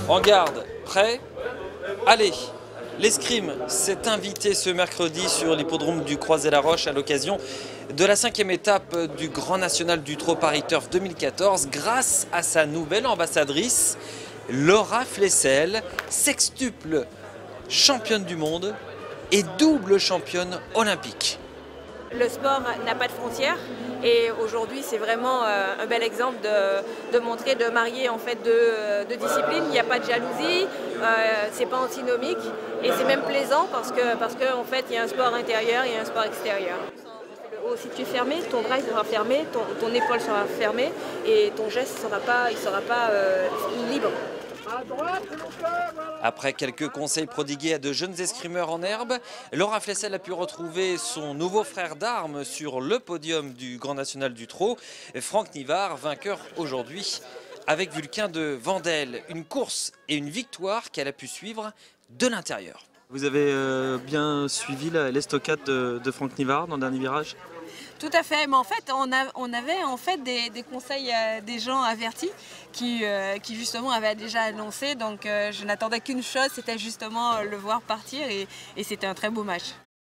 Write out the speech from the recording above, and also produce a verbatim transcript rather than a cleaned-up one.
En garde, prêt, allez. L'escrime s'est invité ce mercredi sur l'hippodrome du Croisé-la-Roche à l'occasion de la cinquième étape du Grand National du Trot Paris Turf deux mille quatorze grâce à sa nouvelle ambassadrice, Laura Flessel, sextuple championne du monde et double championne olympique. Le sport n'a pas de frontières et aujourd'hui c'est vraiment un bel exemple de, de montrer, de marier en fait deux, deux disciplines. Il n'y a pas de jalousie, euh, c'est pas antinomique et c'est même plaisant parce que parce qu'en fait il y a un sport intérieur et un sport extérieur. Si tu es fermé, ton bras sera fermé, ton, ton épaule sera fermée et ton geste ne sera pas, il sera pas euh, libre. Après quelques conseils prodigués à de jeunes escrimeurs en herbe, Laura Flessel a pu retrouver son nouveau frère d'armes sur le podium du Grand National du Trot, Franck Nivard, vainqueur aujourd'hui avec Vulcain de Vendel. Une course et une victoire qu'elle a pu suivre de l'intérieur. Vous avez euh, bien suivi l'estocade de, de Franck Nivard dans le dernier virage? Tout à fait, mais en fait on, a, on avait en fait des, des conseils euh, des gens avertis qui, euh, qui justement avaient déjà annoncé, donc euh, je n'attendais qu'une chose, c'était justement le voir partir et, et c'était un très beau match.